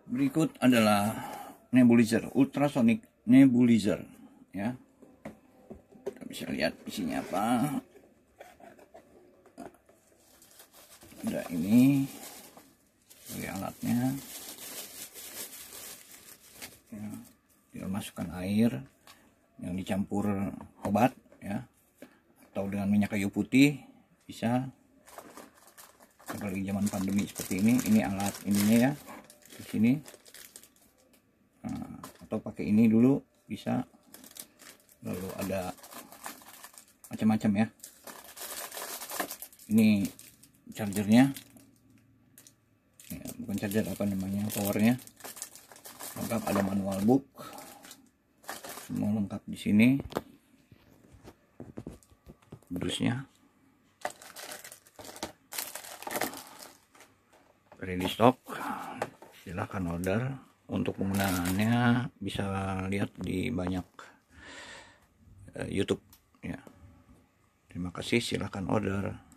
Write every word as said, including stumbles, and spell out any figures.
Berikut adalah nebulizer, ultrasonic nebulizer ya. Kita bisa lihat isinya apa. Ada ini sebagai alatnya ya, tinggal masukkan air yang dicampur obat ya, atau dengan minyak kayu putih bisa. Apalagi zaman pandemi seperti ini, ini alat ininya ya di sini. Nah, atau pakai ini dulu bisa. Lalu ada macam-macam ya. Ini chargernya ya, bukan charger, apa namanya, powernya lengkap. Ada manual book, semua lengkap di sini. Dusnya ready stock, silahkan order. Untuk penggunaannya bisa lihat di banyak uh, YouTube ya. Terima kasih, silahkan order.